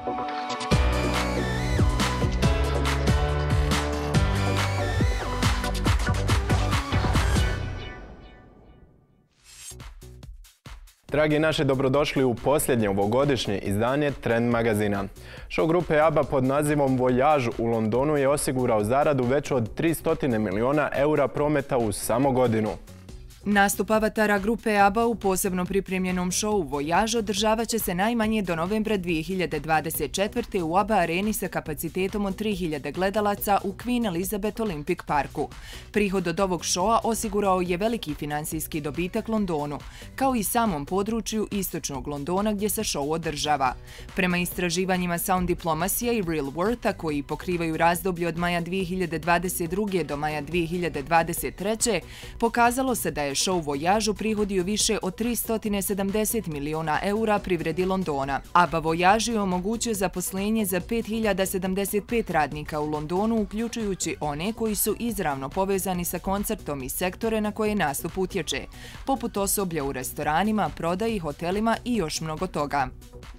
Dragi naši, dobrodošli u posljednje ovogodišnje izdanje Trend magazina. Show grupe ABBA pod nazivom Voyage u Londonu je osigurao zaradu veću od 300 milijuna eura prometa u samo godinu. Nastup avatara grupe ABBA u posebno pripremljenom šovu Voyage održavat će se najmanje do novembra 2024. u ABBA areni sa kapacitetom od 3000 gledalaca u Queen Elizabeth Olympic Parku. Prihod od ovog šoa osigurao je veliki finansijski dobitak Londonu, kao i samom području istočnog Londona gdje se šou održava. Prema istraživanjima Sound Diplomacy i Real Worth-a koji pokrivaju razdoblje od maja 2022. do maja 2023. pokazalo se da je show Voyage prihodio više od 370 milijuna eura privredi Londona. ABBA Voyage je omogućio zaposlenje za 5075 radnika u Londonu, uključujući one koji su izravno povezani sa koncertom i sektore na koje nastup utječe, poput osoblja u restoranima, prodaji, hotelima i još mnogo toga.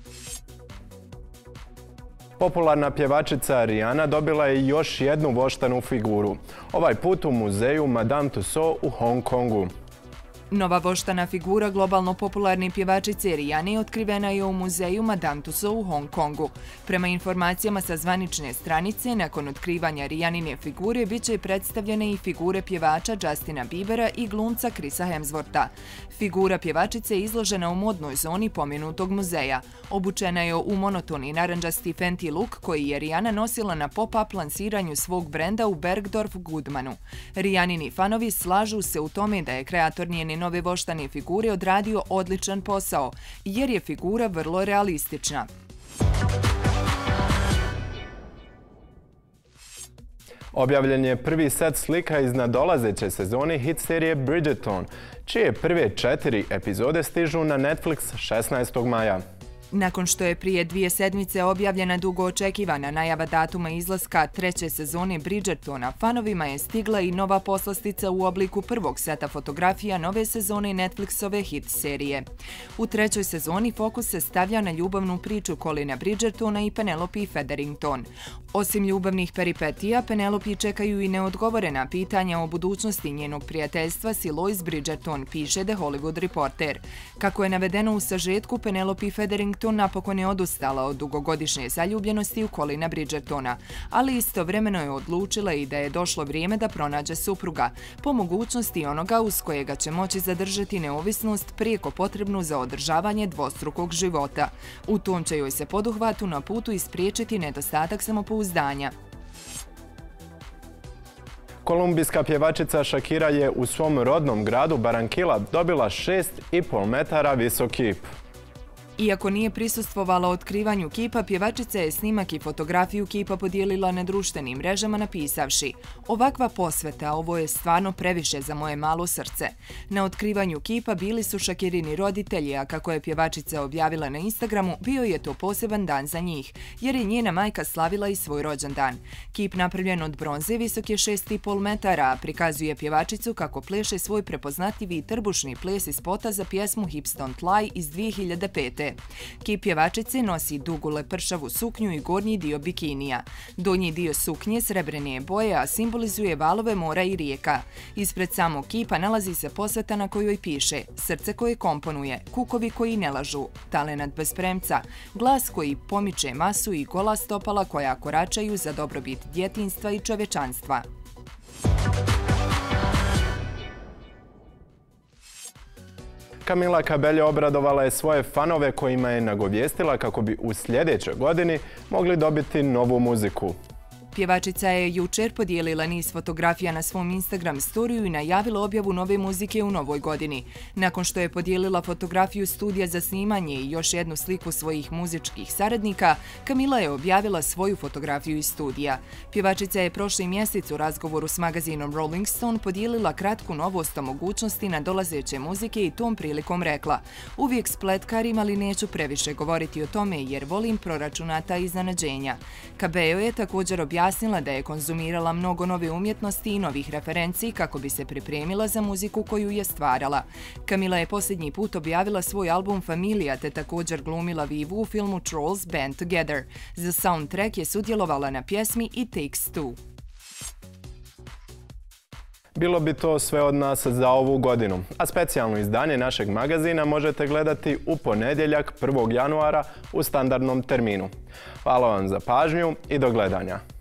Popularna pjevačica Rihanna dobila je još jednu voštanu figuru, ovaj put u muzeju Madame Tussauds u Hong Kongu. Nova voštana figura globalno popularne pjevačice Rihanne otkrivena je u muzeju Madame Tussauds u Hong Kongu. Prema informacijama sa zvanične stranice, nakon otkrivanja Rihannine figure bit će predstavljene i figure pjevača Justina Biebera i glumca Chrisa Hemswortha. Figura pjevačice je izložena u modnoj zoni pomenutog muzeja. Obučena je u monotoni narandžasti Fenty look koji je Rihanna nosila na pop-up lansiranju svog brenda u Bergdorf Goodmanu. Rihannini fanovi slažu se u tome da je kreator njene nove voštane figure odradio odličan posao, jer je figura vrlo realistična. Objavljen je prvi set slika iz nadolazeće sezone hit serije Bridgerton, čije prve 4 epizode stižu na Netflix 16. maja. Nakon što je prije 2 sedmice objavljena dugo očekivana najava datuma izlaska 3. sezone Bridgertona, fanovima je stigla i nova poslastica u obliku prvog seta fotografija nove sezone Netflixove hit serije. U 3. sezoni fokus se stavlja na ljubavnu priču Colina Bridgertona i Penelope Featherington. Osim ljubavnih peripetija, Penelope čekaju i neodgovorena pitanja o budućnosti njenog prijateljstva s Lois Bridgerton, piše The Hollywood Reporter. Kako je navedeno u sažetku, Penelope Featherington napokon je odustala od dugogodišnje zaljubljenosti u Colina Bridgertona, ali istovremeno je odlučila i da je došlo vrijeme da pronađe supruga, po mogućnosti onoga uz kojega će moći zadržati neovisnost prijeko potrebnu za održavanje dvostrukog života. U tom će joj se poduhvatu na putu ispriječiti nedostatak samopouzdanja. Kolumbijska pjevačica Shakira je u svom rodnom gradu Barranquilla dobila 6,5 metara visok kip. Iako nije prisustvovala otkrivanju kipa, pjevačica je snimak i fotografiju kipa podijelila na društvenim mrežama napisavši: "Ovakva posveta, ovo je stvarno previše za moje malo srce." Na otkrivanju kipa bili su Shakirini roditelji, a kako je pjevačica objavila na Instagramu, bio je to poseban dan za njih, jer je njena majka slavila i svoj rođendan. Kip napravljen od bronze visok je 6,5 metara, a prikazuje pjevačicu kako pleše svoj prepoznatljivi trbušni ples iz spota za pjesmu Hips Don't Lie iz 2005. Kip pjevačice nosi dugu lepršavu suknju i gornji dio bikinija. Donji dio suknje srebrene je boje, a simbolizuje valove mora i rijeka. Ispred samog kipa nalazi se posveta na kojoj piše: "Srce koje komponuje, kukovi koji ne lažu, talenat bez premca, glas koji pomiče masu i gola stopala koja koračaju za dobrobit djetinjstva i čovječanstva." Camila Cabello obradovala je svoje fanove kojima je nagovijestila kako bi u sljedećoj godini mogli dobiti novu muziku. Pjevačica je jučer podijelila niz fotografija na svom Instagram storiju i najavila objavu nove muzike u novoj godini. Nakon što je podijelila fotografiju studija za snimanje i još jednu sliku svojih muzičkih saradnika, Camila je objavila svoju fotografiju iz studija. Pjevačica je prošli mjesec u razgovoru s magazinom Rolling Stone podijelila kratku novost o mogućnosti nadolazeće muzike i tom prilikom rekla: "Uvijek spletkarim, ali neću previše govoriti o tome jer volim proračunata iznenađenja." Cabello je također objavila objasnila da je konzumirala mnogo nove umjetnosti i novih referenciji kako bi se pripremila za muziku koju je stvarala. Camila je posljednji put objavila svoj album Familia te također glumila Vivu u filmu Trolls Band Together. Za soundtrack je sudjelovala na pjesmi It Takes Two. Bilo bi to sve od nas za ovu godinu, a specijalno izdanje našeg magazina možete gledati u ponedjeljak 1. januara u standardnom terminu. Hvala vam za pažnju i do gledanja.